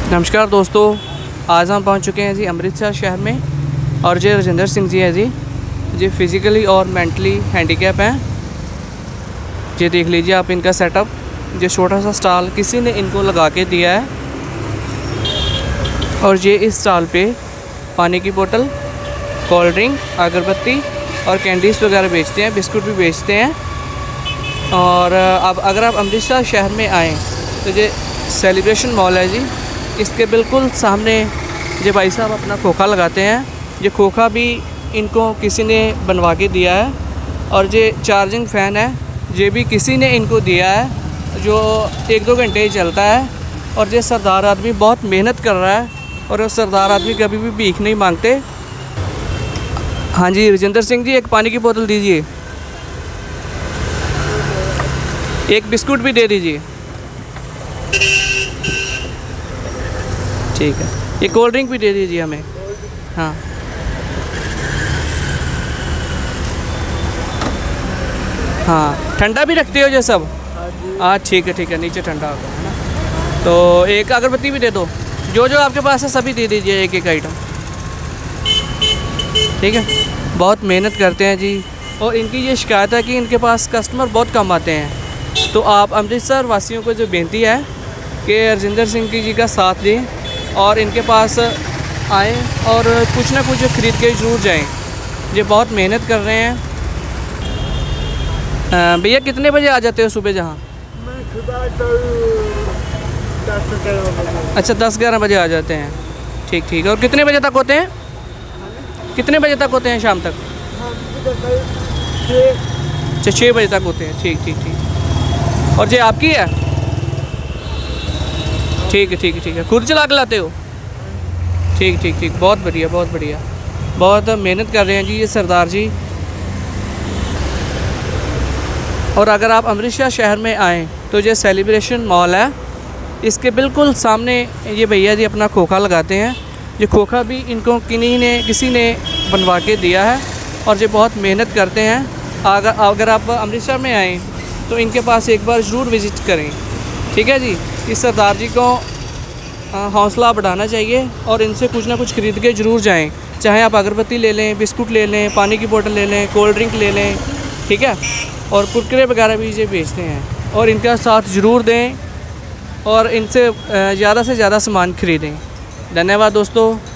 नमस्कार दोस्तों, आज हम पहुंच चुके हैं जी अमृतसर शहर में और ये राजेंद्र सिंह जी हैं जी फ़िज़िकली और मेंटली हैंडीकैप हैं। ये देख लीजिए आप इनका सेटअप, ये छोटा सा स्टॉल किसी ने इनको लगा के दिया है और ये इस स्टॉल पे पानी की बोतल, कोल्ड ड्रिंक, अगरबत्ती और कैंडीज़ वगैरह बेचते हैं, बिस्कुट भी बेचते हैं। और अब अगर आप अमृतसर शहर में आएँ तो ये सेलिब्रेशन मॉल है जी, इसके बिल्कुल सामने ये भाई साहब अपना खोखा लगाते हैं। ये खोखा भी इनको किसी ने बनवा के दिया है और ये चार्जिंग फ़ैन है, ये भी किसी ने इनको दिया है जो 1-2 घंटे ही चलता है। और ये सरदार आदमी बहुत मेहनत कर रहा है और सरदार आदमी कभी भी भीख नहीं मांगते। हाँ जी राजेंद्र सिंह जी, एक पानी की बोतल दीजिए, एक बिस्कुट भी दे दीजिए। ठीक है, ये कोल्ड ड्रिंक भी दे दीजिए हमें। हाँ हाँ, ठंडा भी रखते हो ये सब? हाँ ठीक है, नीचे ठंडा होगा है ना। तो एक अगरबत्ती भी दे दो, जो जो आपके पास है सभी दे दीजिए, एक एक आइटम। ठीक है, बहुत मेहनत करते हैं जी और इनकी ये शिकायत है कि इनके पास कस्टमर बहुत कम आते हैं। तो आप अमृतसर वासियों को जो बेनती है कि राजेंद्र सिंह जी का साथ दें और इनके पास आएँ और कुछ ना कुछ ख़रीद के ज़रूर जाएँ। ये बहुत मेहनत कर रहे हैं। भैया कितने बजे आ जाते हो सुबह? जहाँ मैं सुबह तो 10-11 बजे। अच्छा 10-11 बजे आ जाते हैं। ठीक है, और कितने बजे तक होते हैं? कितने बजे तक होते हैं शाम तक? अच्छा 6 बजे तक होते हैं। ठीक। और ये आपकी है? ठीक है, खुद चला के लाते हो? ठीक, बहुत बढ़िया, बहुत मेहनत कर रहे हैं जी ये सरदार जी। और अगर आप अमृतसर शहर में आएँ तो ये सेलिब्रेशन मॉल है, इसके बिल्कुल सामने ये भैया जी अपना खोखा लगाते हैं। ये खोखा भी इनको किसी ने बनवा के दिया है और ये बहुत मेहनत करते हैं। अगर आप अमृतसर में आएँ तो इनके पास एक बार ज़रूर विज़िट करें। ठीक है जी, इस सरदार जी को हौसला बढ़ाना चाहिए और इनसे कुछ ना कुछ ख़रीद के ज़रूर जाएं। चाहे आप अगरबत्ती ले लें, बिस्कुट ले लें, पानी की बोतल ले लें, कोल्ड ड्रिंक ले लें, ठीक है, और कुरकुरे वगैरह भी ये बेचते हैं। और इनका साथ ज़रूर दें और इनसे ज़्यादा से ज़्यादा सामान ख़रीदें। धन्यवाद दोस्तों।